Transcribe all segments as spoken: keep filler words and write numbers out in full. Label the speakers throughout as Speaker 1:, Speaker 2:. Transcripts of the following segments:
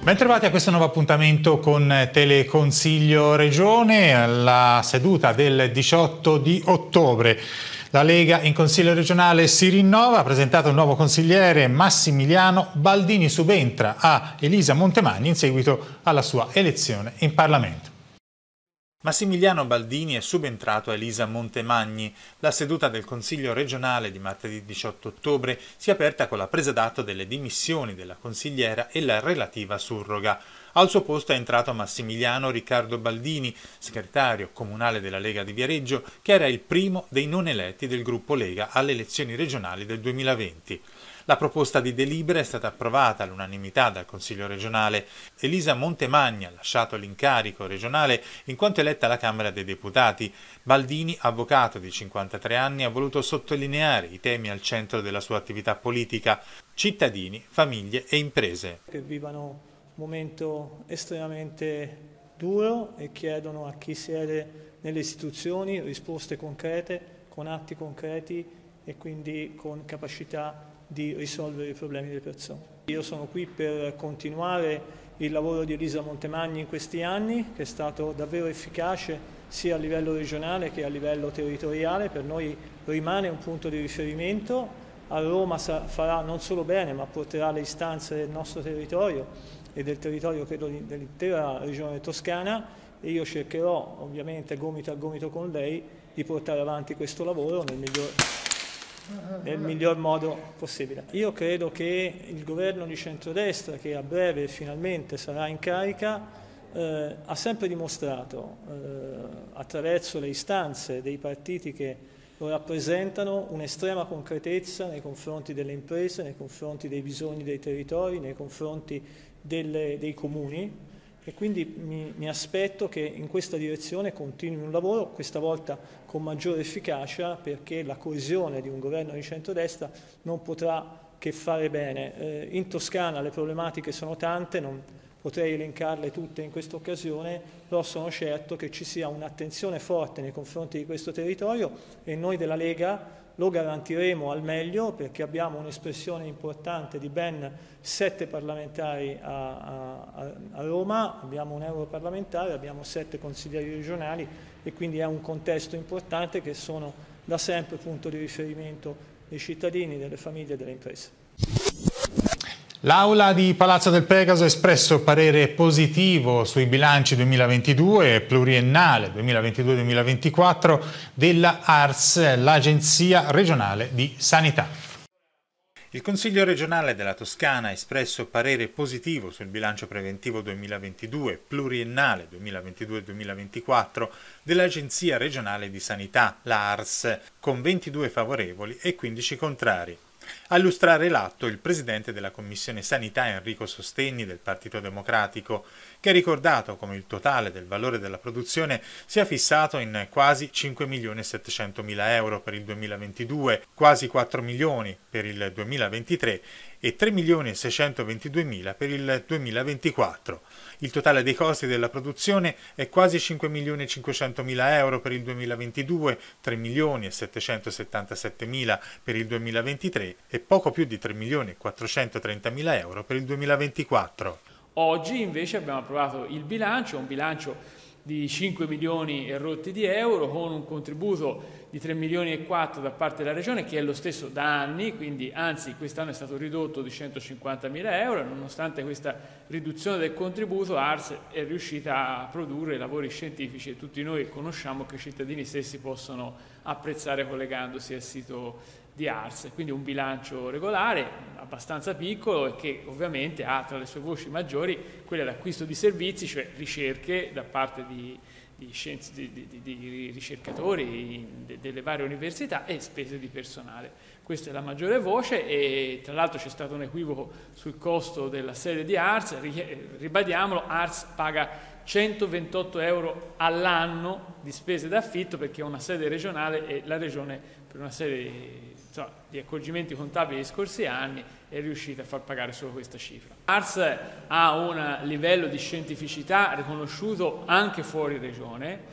Speaker 1: Bentrovati a questo nuovo appuntamento con Teleconsiglio Regione, alla seduta del diciotto di ottobre. La Lega in Consiglio regionale si rinnova, ha presentato un nuovo consigliere, Massimiliano Baldini subentra a Elisa Montemagni in seguito alla sua elezione in Parlamento. Massimiliano Baldini è subentrato a Elisa Montemagni. La seduta del Consiglio regionale di martedì diciotto ottobre si è aperta con la presa d'atto delle dimissioni della consigliera e la relativa surroga. Al suo posto è entrato Massimiliano Riccardo Baldini, segretario comunale della Lega di Viareggio, che era il primo dei non eletti del gruppo Lega alle elezioni regionali del duemilaventi. La proposta di delibera è stata approvata all'unanimità dal Consiglio regionale. Elisa Montemagni ha lasciato l'incarico regionale in quanto eletta alla Camera dei Deputati. Baldini, avvocato di cinquantatré anni, ha voluto sottolineare i temi al centro della sua attività politica: cittadini, famiglie e imprese.
Speaker 2: Che vivono un momento estremamente duro e chiedono a chi siede nelle istituzioni risposte concrete, con atti concreti e quindi con capacità di risolvere i problemi delle persone. Io sono qui per continuare il lavoro di Elisa Montemagni in questi anni, che è stato davvero efficace sia a livello regionale che a livello territoriale. Per noi rimane un punto di riferimento. A Roma farà non solo bene, ma porterà le istanze del nostro territorio e del territorio, credo, dell'intera regione toscana, e io cercherò, ovviamente gomito a gomito con lei, di portare avanti questo lavoro nel miglior nel miglior modo possibile. Io credo che il governo di centrodestra, che a breve finalmente sarà in carica, eh, ha sempre dimostrato, eh, attraverso le istanze dei partiti che lo rappresentano, un'estrema concretezza nei confronti delle imprese, nei confronti dei bisogni dei territori, nei confronti delle, dei comuni. E quindi mi, mi aspetto che in questa direzione continui un lavoro, questa volta con maggiore efficacia, perché la coesione di un governo di centrodestra non potrà che fare bene. Eh, in Toscana le problematiche sono tante, non potrei elencarle tutte in questa occasione, però sono certo che ci sia un'attenzione forte nei confronti di questo territorio e noi della Lega lo garantiremo al meglio, perché abbiamo un'espressione importante di ben sette parlamentari a, a, a Roma, abbiamo un europarlamentare, abbiamo sette consiglieri regionali e quindi è un contesto importante che sono da sempre punto di riferimento dei cittadini, delle famiglie e delle imprese.
Speaker 1: L'Aula di Palazzo del Pegaso ha espresso parere positivo sui bilanci duemilaventidue e pluriennale duemilaventidue duemilaventiquattro della A R S, l'Agenzia regionale di sanità. Il Consiglio regionale della Toscana ha espresso parere positivo sul bilancio preventivo duemilaventidue pluriennale duemilaventidue duemilaventiquattro dell'Agenzia regionale di sanità, la A R S, con ventidue favorevoli e quindici contrari. A illustrare l'atto il presidente della Commissione Sanità Enrico Sostegni del Partito Democratico, che ha ricordato come il totale del valore della produzione sia fissato in quasi cinque milioni e settecentomila euro per il duemilaventidue, quasi quattro milioni per il duemilaventitré e tre milioni e seicentoventiduemila per il duemilaventiquattro. Il totale dei costi della produzione è quasi cinque milioni e cinquecentomila euro per il duemilaventidue, tre milioni e settecentosettantasettemila per il duemilaventitré e poco più di tre milioni e quattrocentotrentamila euro per il duemilaventiquattro.
Speaker 3: Oggi invece abbiamo approvato il bilancio, un bilancio di cinque milioni e rotti di euro, con un contributo di tre milioni e quattro da parte della Regione, che è lo stesso da anni, quindi anzi quest'anno è stato ridotto di centocinquantamila euro. Nonostante questa riduzione del contributo, A R S è riuscita a produrre lavori scientifici e tutti noi conosciamo, che i cittadini stessi possono apprezzare collegandosi al sito di A R S. Quindi un bilancio regolare, abbastanza piccolo, e che ovviamente ha tra le sue voci maggiori quella d'acquisto di servizi, cioè ricerche da parte di, di, scienzi, di, di, di ricercatori de, delle varie università, e spese di personale. Questa è la maggiore voce, e tra l'altro c'è stato un equivoco sul costo della sede di A R S. Ribadiamolo, A R S paga centoventotto euro all'anno di spese d'affitto, perché è una sede regionale e la Regione, per una serie di, insomma, di accorgimenti contabili degli scorsi anni, è riuscita a far pagare solo questa cifra. A R S ha un livello di scientificità riconosciuto anche fuori regione,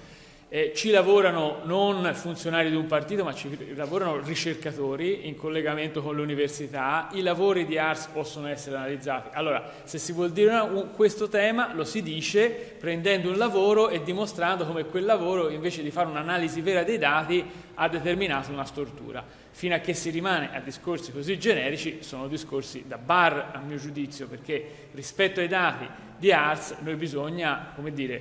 Speaker 3: Eh, ci lavorano non funzionari di un partito, ma ci lavorano ricercatori in collegamento con l'università. I lavori di A R S possono essere analizzati. Allora, se si vuol dire una, un, questo tema, lo si dice prendendo un lavoro e dimostrando come quel lavoro, invece di fare un'analisi vera dei dati, ha determinato una stortura. Fino a che si rimane a discorsi così generici, sono discorsi da bar, a mio giudizio, perché rispetto ai dati di A R S noi bisogna, come dire,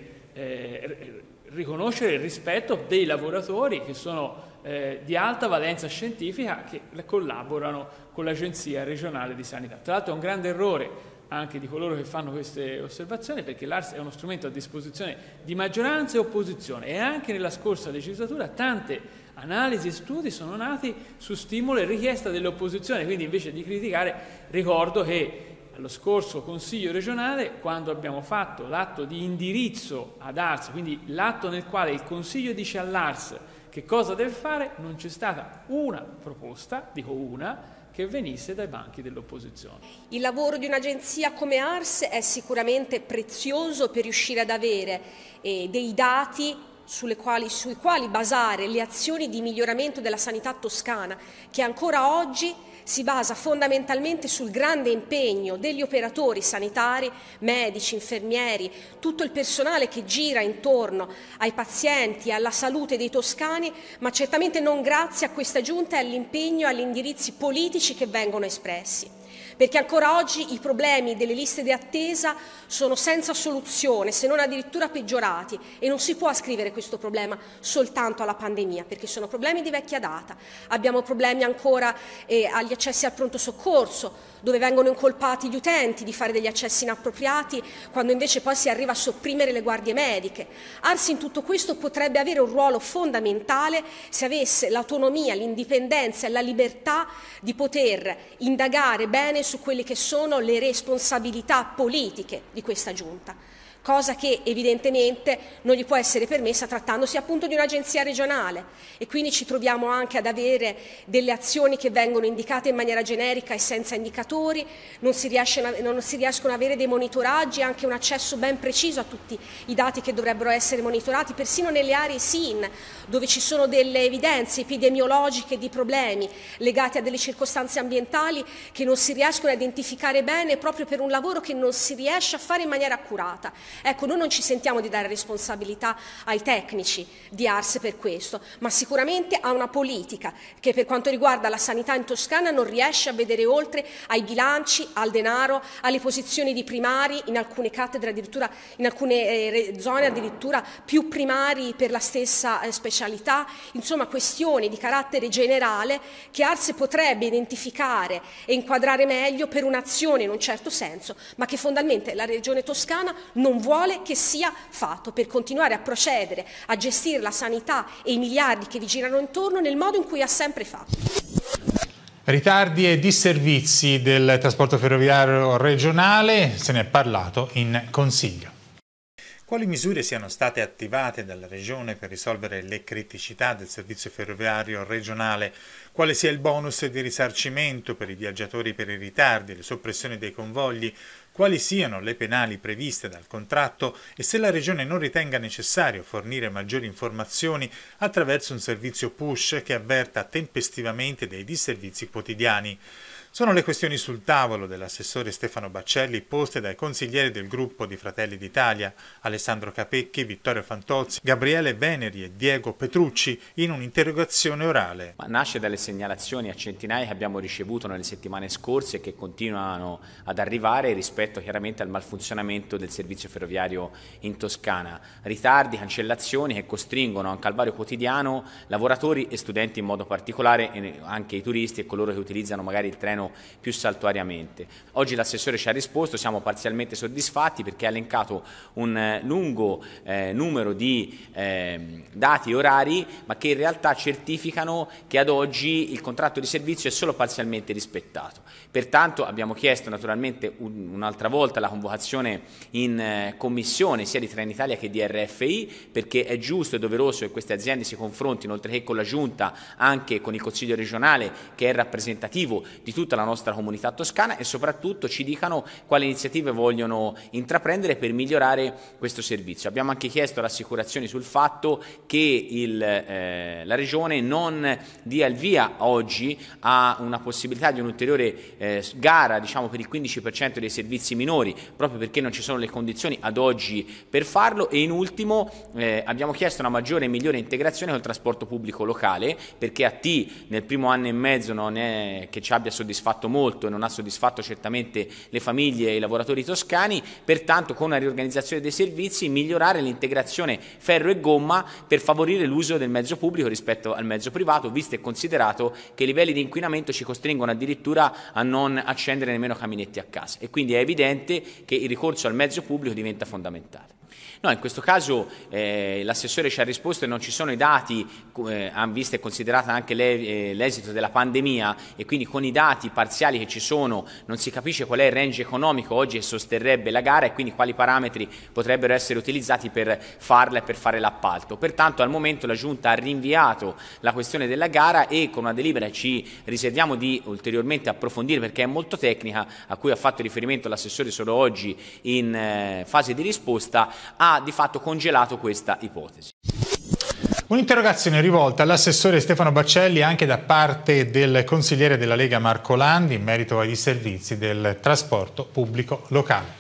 Speaker 3: eh, riconoscere il rispetto dei lavoratori che sono eh, di alta valenza scientifica, che collaborano con l'Agenzia regionale di sanità. Tra l'altro è un grande errore anche di coloro che fanno queste osservazioni, perché l'A R S è uno strumento a disposizione di maggioranza e opposizione, e anche nella scorsa legislatura tante analisi e studi sono nati su stimolo e richiesta delle opposizioni. Quindi invece di criticare, ricordo che allo scorso Consiglio regionale, quando abbiamo fatto l'atto di indirizzo ad A R S, quindi l'atto nel quale il Consiglio dice all'A R S che cosa deve fare, non c'è stata una proposta, dico una, che venisse dai banchi dell'opposizione.
Speaker 4: Il lavoro di un'agenzia come A R S è sicuramente prezioso per riuscire ad avere eh, dei dati sulle quali, sui quali basare le azioni di miglioramento della sanità toscana, che ancora oggi si basa fondamentalmente sul grande impegno degli operatori sanitari, medici, infermieri, tutto il personale che gira intorno ai pazienti e alla salute dei toscani, ma certamente non grazie a questa Giunta e all'impegno e agli indirizzi politici che vengono espressi. Perché ancora oggi i problemi delle liste di attesa sono senza soluzione, se non addirittura peggiorati, e non si può ascrivere questo problema soltanto alla pandemia, perché sono problemi di vecchia data. Abbiamo problemi ancora eh, agli accessi al pronto soccorso, dove vengono incolpati gli utenti di fare degli accessi inappropriati, quando invece poi si arriva a sopprimere le guardie mediche. A R S in tutto questo potrebbe avere un ruolo fondamentale se avesse l'autonomia, l'indipendenza e la libertà di poter indagare bene su quelle che sono le responsabilità politiche di questa Giunta, cosa che evidentemente non gli può essere permessa trattandosi appunto di un'agenzia regionale, e quindi ci troviamo anche ad avere delle azioni che vengono indicate in maniera generica e senza indicatori, non si, riesce, non si riescono ad avere dei monitoraggi, anche un accesso ben preciso a tutti i dati che dovrebbero essere monitorati, persino nelle aree S I N, dove ci sono delle evidenze epidemiologiche di problemi legati a delle circostanze ambientali che non si riescono a identificare bene proprio per un lavoro che non si riesce a fare in maniera accurata. Ecco, noi non ci sentiamo di dare responsabilità ai tecnici di A R S per questo, ma sicuramente a una politica che per quanto riguarda la sanità in Toscana non riesce a vedere oltre ai bilanci, al denaro, alle posizioni di primari, in alcune cattedre addirittura, in alcune eh, zone addirittura più primari per la stessa eh, specialità, insomma questioni di carattere generale che A R S potrebbe identificare e inquadrare meglio per un'azione in un certo senso, ma che fondamentalmente la Regione Toscana non vuole che sia fatto per continuare a procedere a gestire la sanità e i miliardi che vi girano intorno nel modo in cui ha sempre fatto.
Speaker 1: Ritardi e disservizi del trasporto ferroviario regionale, se ne è parlato in Consiglio. Quali misure siano state attivate dalla Regione per risolvere le criticità del servizio ferroviario regionale? Quale sia il bonus di risarcimento per i viaggiatori per i ritardi e le soppressioni dei convogli? Quali siano le penali previste dal contratto e se la Regione non ritenga necessario fornire maggiori informazioni attraverso un servizio push che avverta tempestivamente dei disservizi quotidiani. Sono le questioni sul tavolo dell'assessore Stefano Baccelli poste dai consiglieri del gruppo di Fratelli d'Italia, Alessandro Capecchi, Vittorio Fantozzi, Gabriele Veneri e Diego Petrucci, in un'interrogazione orale.
Speaker 5: Ma nasce dalle segnalazioni a centinaia che abbiamo ricevuto nelle settimane scorse e che continuano ad arrivare rispetto chiaramente al malfunzionamento del servizio ferroviario in Toscana. Ritardi, cancellazioni che costringono a un calvario quotidiano lavoratori e studenti in modo particolare, e anche i turisti e coloro che utilizzano magari il treno più saltuariamente. Oggi l'assessore ci ha risposto, siamo parzialmente soddisfatti perché ha elencato un eh, lungo eh, numero di eh, dati e orari, ma che in realtà certificano che ad oggi il contratto di servizio è solo parzialmente rispettato. Pertanto abbiamo chiesto naturalmente un, un'altra volta la convocazione in eh, commissione sia di Trenitalia che di R F I, perché è giusto e doveroso che queste aziende si confrontino, oltre che con la Giunta, anche con il Consiglio regionale, che è rappresentativo di tutta tutta la nostra comunità toscana e soprattutto ci dicano quali iniziative vogliono intraprendere per migliorare questo servizio. Abbiamo anche chiesto rassicurazioni sul fatto che il, eh, la Regione non dia il via oggi a una possibilità di un'ulteriore eh, gara, diciamo, per il quindici per cento dei servizi minori, proprio perché non ci sono le condizioni ad oggi per farlo. E in ultimo eh, abbiamo chiesto una maggiore e migliore integrazione col trasporto pubblico locale, perché A T nel primo anno e mezzo non è che ci abbia soddisfatto molto e non ha soddisfatto certamente le famiglie e i lavoratori toscani. Pertanto, con una riorganizzazione dei servizi, migliorare l'integrazione ferro e gomma per favorire l'uso del mezzo pubblico rispetto al mezzo privato, visto e considerato che i livelli di inquinamento ci costringono addirittura a non accendere nemmeno caminetti a casa, e quindi è evidente che il ricorso al mezzo pubblico diventa fondamentale. No, in questo caso eh, l'assessore ci ha risposto che non ci sono i dati, eh, visto e considerata anche l'esito della pandemia, e quindi con i dati parziali che ci sono non si capisce qual è il range economico oggi che sosterrebbe la gara e quindi quali parametri potrebbero essere utilizzati per farla e per fare l'appalto. Pertanto al momento la Giunta ha rinviato la questione della gara e con una delibera ci riserviamo di ulteriormente approfondire, perché è molto tecnica, a cui ha fatto riferimento l'assessore solo oggi in eh, fase di risposta, ha di fatto congelato questa ipotesi.
Speaker 1: Un'interrogazione rivolta all'assessore Stefano Baccelli anche da parte del consigliere della Lega Marco Landi in merito ai disservizi del trasporto pubblico locale.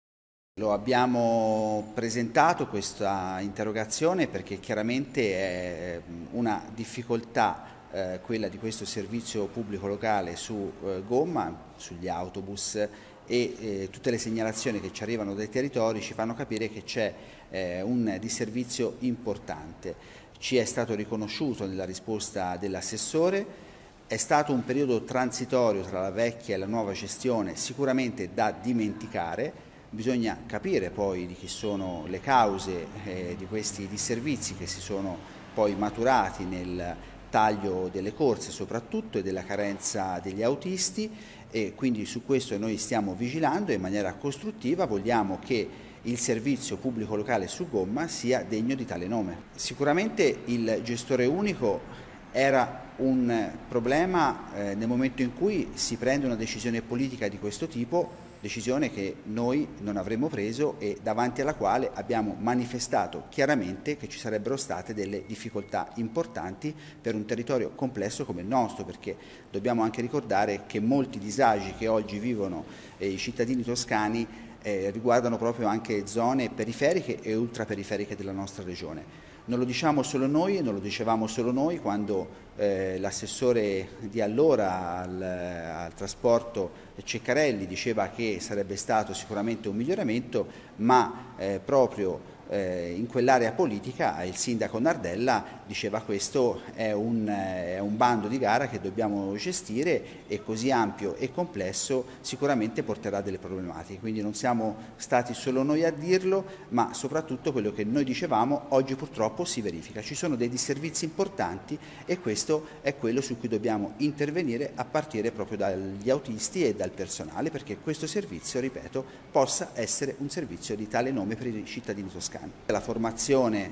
Speaker 6: Lo abbiamo presentato questa interrogazione perché chiaramente è una difficoltà eh, quella di questo servizio pubblico locale su eh, gomma, sugli autobus, e eh, tutte le segnalazioni che ci arrivano dai territori ci fanno capire che c'è eh, un disservizio importante. Ci è stato riconosciuto nella risposta dell'assessore, è stato un periodo transitorio tra la vecchia e la nuova gestione sicuramente da dimenticare, bisogna capire poi di chi sono le cause eh, di questi disservizi che si sono poi maturati nel taglio delle corse soprattutto e della carenza degli autisti, e quindi su questo noi stiamo vigilando in maniera costruttiva, vogliamo che il servizio pubblico locale su gomma sia degno di tale nome. Sicuramente il gestore unico era un problema eh, nel momento in cui si prende una decisione politica di questo tipo, decisione che noi non avremmo preso e davanti alla quale abbiamo manifestato chiaramente che ci sarebbero state delle difficoltà importanti per un territorio complesso come il nostro, perché dobbiamo anche ricordare che molti disagi che oggi vivono eh, i cittadini toscani eh, riguardano proprio anche zone periferiche e ultraperiferiche della nostra regione. Non lo diciamo solo noi, non lo dicevamo solo noi quando eh, l'assessore di allora al, al trasporto Ceccarelli diceva che sarebbe stato sicuramente un miglioramento, ma eh, proprio eh, in quell'area politica il sindaco Nardella diceva questo è un, eh, è un bando di gara che dobbiamo gestire e così ampio e complesso sicuramente porterà delle problematiche. Quindi non siamo stati solo noi a dirlo, ma soprattutto quello che noi dicevamo oggi purtroppo si verifica. Ci sono dei disservizi importanti e questo è quello su cui dobbiamo intervenire a partire proprio dagli autisti e dal personale, perché questo servizio, ripeto, possa essere un servizio di tale nome per i cittadini toscani. La formazione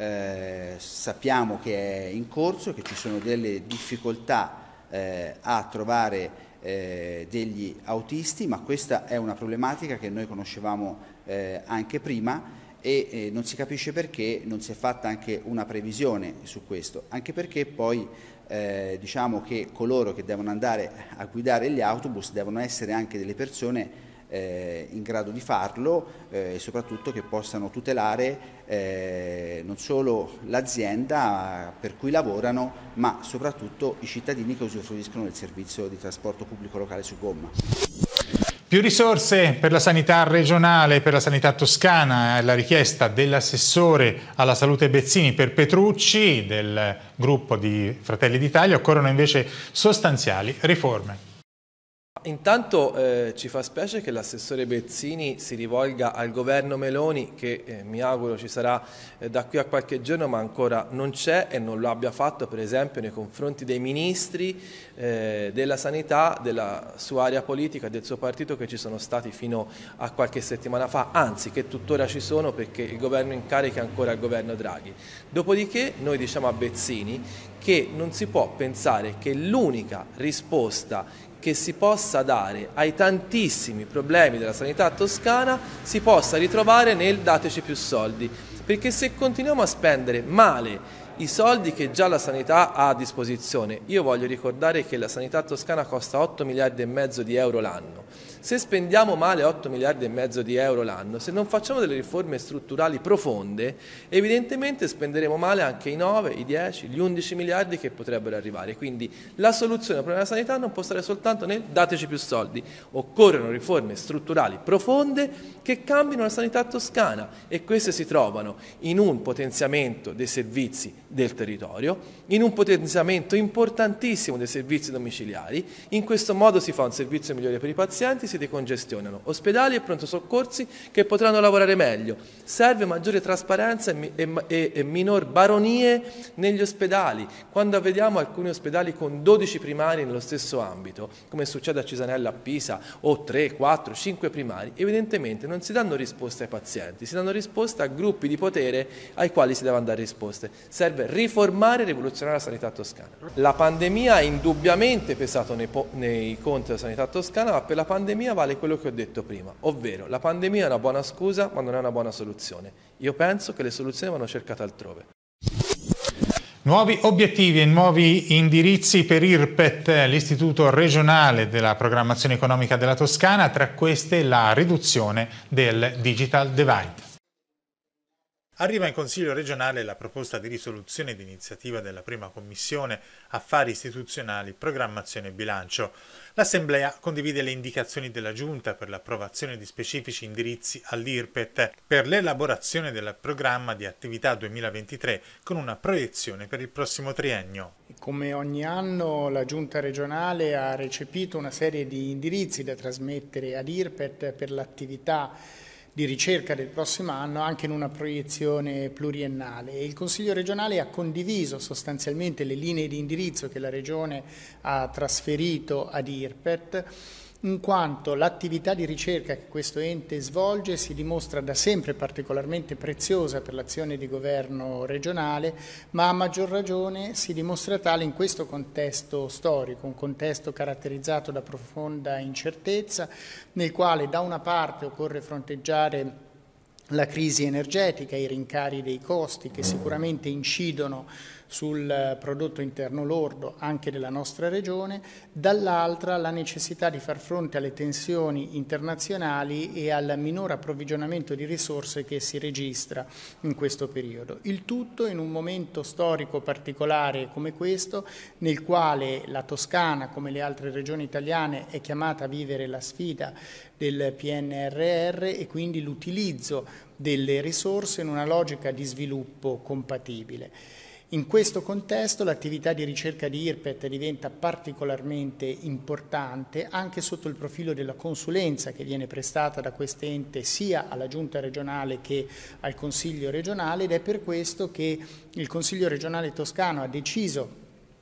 Speaker 6: eh, sappiamo che è in corso, che ci sono delle difficoltà eh, a trovare eh, degli autisti, ma questa è una problematica che noi conoscevamo eh, anche prima e eh, non si capisce perché non si è fatta anche una previsione su questo, anche perché poi eh, diciamo che coloro che devono andare a guidare gli autobus devono essere anche delle persone Eh, in grado di farlo eh, e soprattutto che possano tutelare eh, non solo l'azienda per cui lavorano, ma soprattutto i cittadini che usufruiscono del servizio di trasporto pubblico locale su gomma.
Speaker 1: Più risorse per la sanità regionale e per la sanità toscana è la richiesta dell'assessore alla salute Bezzini per Petrucci del gruppo di Fratelli d'Italia. Occorrono invece sostanziali riforme.
Speaker 7: Intanto eh, ci fa specie che l'assessore Bezzini si rivolga al governo Meloni, che eh, mi auguro ci sarà eh, da qui a qualche giorno, ma ancora non c'è, e non lo abbia fatto per esempio nei confronti dei ministri eh, della sanità della sua area politica, del suo partito, che ci sono stati fino a qualche settimana fa, anzi che tuttora ci sono, perché il governo in carica è ancora il governo Draghi. Dopodiché noi diciamo a Bezzini che non si può pensare che l'unica risposta che si possa dare ai tantissimi problemi della sanità toscana, si possa ritrovare nel dateci più soldi, perché se continuiamo a spendere male i soldi che già la sanità ha a disposizione, io voglio ricordare che la sanità toscana costa otto miliardi e mezzo di euro l'anno. Se spendiamo male otto miliardi e mezzo di euro l'anno, se non facciamo delle riforme strutturali profonde, evidentemente spenderemo male anche i nove, i dieci, gli undici miliardi che potrebbero arrivare. Quindi la soluzione al problema della sanità non può stare soltanto nel dateci più soldi, occorrono riforme strutturali profonde che cambino la sanità toscana, e queste si trovano in un potenziamento dei servizi del territorio, in un potenziamento importantissimo dei servizi domiciliari. In questo modo si fa un servizio migliore per i pazienti, si decongestionano ospedali e pronto soccorsi che potranno lavorare meglio. Serve maggiore trasparenza e, e, e minor baronie negli ospedali. Quando vediamo alcuni ospedali con dodici primari nello stesso ambito, come succede a Cisanella a Pisa, o tre, quattro, cinque primari, evidentemente non si danno risposte ai pazienti, si danno risposte a gruppi di potere ai quali si devono dare risposte. Serve riformare e rivoluzionare la sanità toscana. La pandemia ha indubbiamente pesato nei, nei conti della sanità toscana, ma per la pandemia vale quello che ho detto prima, ovvero la pandemia è una buona scusa ma non è una buona soluzione. Io penso che le soluzioni vanno cercate altrove.
Speaker 1: Nuovi obiettivi e nuovi indirizzi per I R P E T, l'Istituto regionale della programmazione economica della Toscana, tra queste la riduzione del digital divide. Arriva in Consiglio regionale la proposta di risoluzione di iniziativa della prima Commissione Affari Istituzionali, Programmazione e Bilancio. L'Assemblea condivide le indicazioni della Giunta per l'approvazione di specifici indirizzi all'I R P E T per l'elaborazione del programma di attività duemilaventitré con una proiezione per il prossimo triennio.
Speaker 8: Come ogni anno la Giunta regionale ha recepito una serie di indirizzi da trasmettere ad I R P E T per l'attività di ricerca del prossimo anno anche in una proiezione pluriennale. Il Consiglio regionale ha condiviso sostanzialmente le linee di indirizzo che la Regione ha trasferito ad I R P E T, in quanto l'attività di ricerca che questo ente svolge si dimostra da sempre particolarmente preziosa per l'azione di governo regionale, ma a maggior ragione si dimostra tale in questo contesto storico, un contesto caratterizzato da profonda incertezza, nel quale da una parte occorre fronteggiare la crisi energetica, i rincari dei costi che sicuramente incidono sul prodotto interno lordo anche della nostra regione, dall'altra la necessità di far fronte alle tensioni internazionali e al minor approvvigionamento di risorse che si registra in questo periodo. Il tutto in un momento storico particolare come questo, nel quale la Toscana, come le altre regioni italiane, è chiamata a vivere la sfida del P N R R e quindi l'utilizzo delle risorse in una logica di sviluppo compatibile. In questo contesto l'attività di ricerca di I R P E T diventa particolarmente importante anche sotto il profilo della consulenza che viene prestata da quest'ente sia alla Giunta regionale che al Consiglio regionale, ed è per questo che il Consiglio regionale toscano ha deciso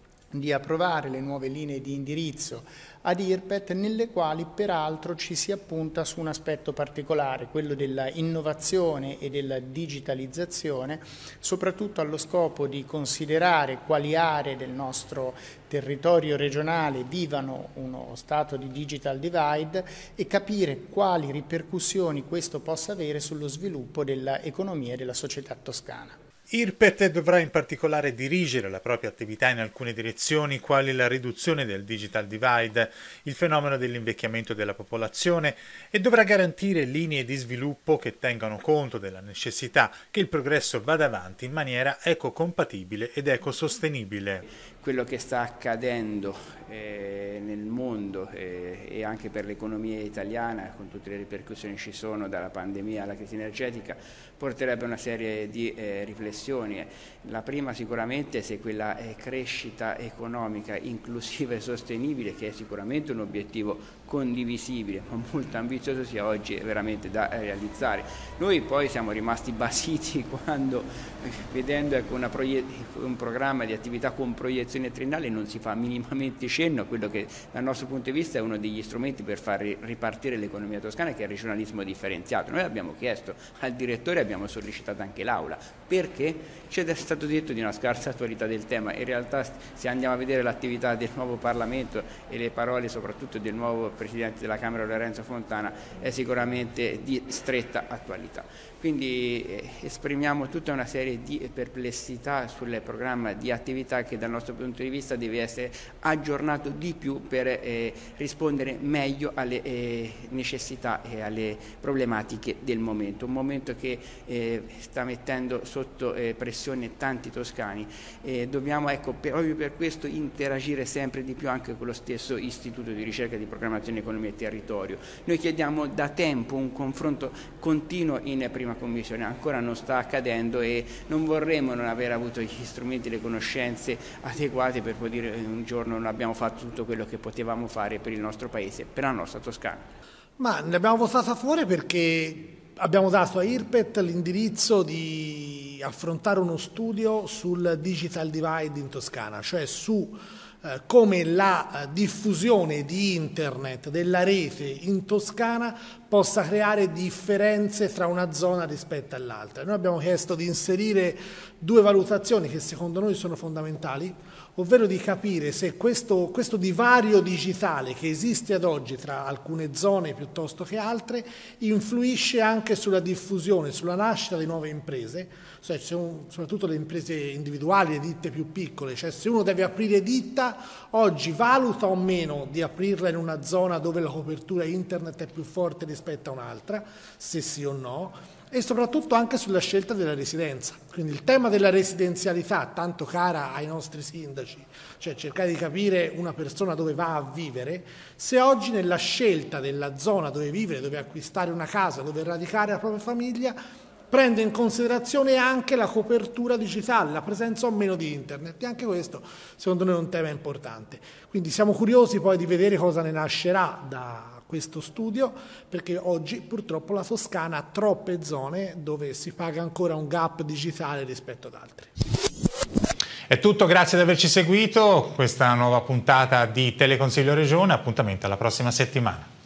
Speaker 8: di approvare le nuove linee di indirizzo ad I R P E T, nelle quali peraltro ci si appunta su un aspetto particolare, quello della innovazione e della digitalizzazione, soprattutto allo scopo di considerare quali aree del nostro territorio regionale vivano uno stato di digital divide e capire quali ripercussioni questo possa avere sullo sviluppo dell'economia e della società toscana.
Speaker 1: I R P E T dovrà in particolare dirigere la propria attività in alcune direzioni, quali la riduzione del digital divide, il fenomeno dell'invecchiamento della popolazione, e dovrà garantire linee di sviluppo che tengano conto della necessità che il progresso vada avanti in maniera ecocompatibile ed ecosostenibile.
Speaker 9: Quello che sta accadendo eh, nel mondo eh, e anche per l'economia italiana, con tutte le ripercussioni che ci sono dalla pandemia alla crisi energetica, porterebbe a una serie di eh, riflessioni. La prima sicuramente è quella eh, crescita economica inclusiva e sostenibile, che è sicuramente un obiettivo condivisibile ma molto ambizioso, sia oggi veramente da realizzare. Noi poi siamo rimasti basiti quando, vedendo ecco, una un programma di attività con proiezione triennale, non si fa minimamente cenno a quello che dal nostro punto di vista è uno degli strumenti per far ripartire l'economia toscana, che è il regionalismo differenziato. Noi abbiamo chiesto al direttore, abbiamo sollecitato anche l'Aula, perché che ci è stato detto di una scarsa attualità del tema. In realtà, se andiamo a vedere l'attività del nuovo Parlamento e le parole soprattutto del nuovo Presidente della Camera Lorenzo Fontana, è sicuramente di stretta attualità. Quindi eh, esprimiamo tutta una serie di perplessità sul programma di attività che dal nostro punto di vista deve essere aggiornato di più per eh, rispondere meglio alle eh, necessità e alle problematiche del momento. Un momento che eh, sta mettendo sotto eh, pressione tanti toscani. Eh, dobbiamo, ecco, per, proprio per questo interagire sempre di più anche con lo stesso Istituto di Ricerca di Programmazione Economia e Territorio. Noi chiediamo da tempo un confronto continuo in prima commissione, ancora non sta accadendo e non vorremmo non aver avuto gli strumenti, le conoscenze adeguate per poter dire un giorno non abbiamo fatto tutto quello che potevamo fare per il nostro paese, per la nostra Toscana.
Speaker 10: Ma ne abbiamo votato a favore perché abbiamo dato a IRPET l'indirizzo di affrontare uno studio sul digital divide in Toscana, cioè su eh, come la eh, diffusione di internet, della rete in Toscana possa creare differenze tra una zona rispetto all'altra. Noi abbiamo chiesto di inserire due valutazioni che secondo noi sono fondamentali, ovvero di capire se questo, questo divario digitale che esiste ad oggi tra alcune zone piuttosto che altre influisce anche sulla diffusione, sulla nascita di nuove imprese, cioè se un, soprattutto le imprese individuali, le ditte più piccole, cioè se uno deve aprire ditta oggi valuta o meno di aprirla in una zona dove la copertura internet è più forte rispetto a un'altra, se sì o no, e soprattutto anche sulla scelta della residenza. Quindi il tema della residenzialità, tanto cara ai nostri sindaci, cioè cercare di capire una persona dove va a vivere, se oggi nella scelta della zona dove vivere, dove acquistare una casa, dove radicare la propria famiglia, prende in considerazione anche la copertura digitale, la presenza o meno di internet, e anche questo secondo noi è un tema importante. Quindi siamo curiosi poi di vedere cosa ne nascerà da questo studio, perché oggi purtroppo la Toscana ha troppe zone dove si paga ancora un gap digitale rispetto ad altri.
Speaker 1: È tutto, grazie di averci seguito, questa nuova puntata di Teleconsiglio Regione, appuntamento alla prossima settimana.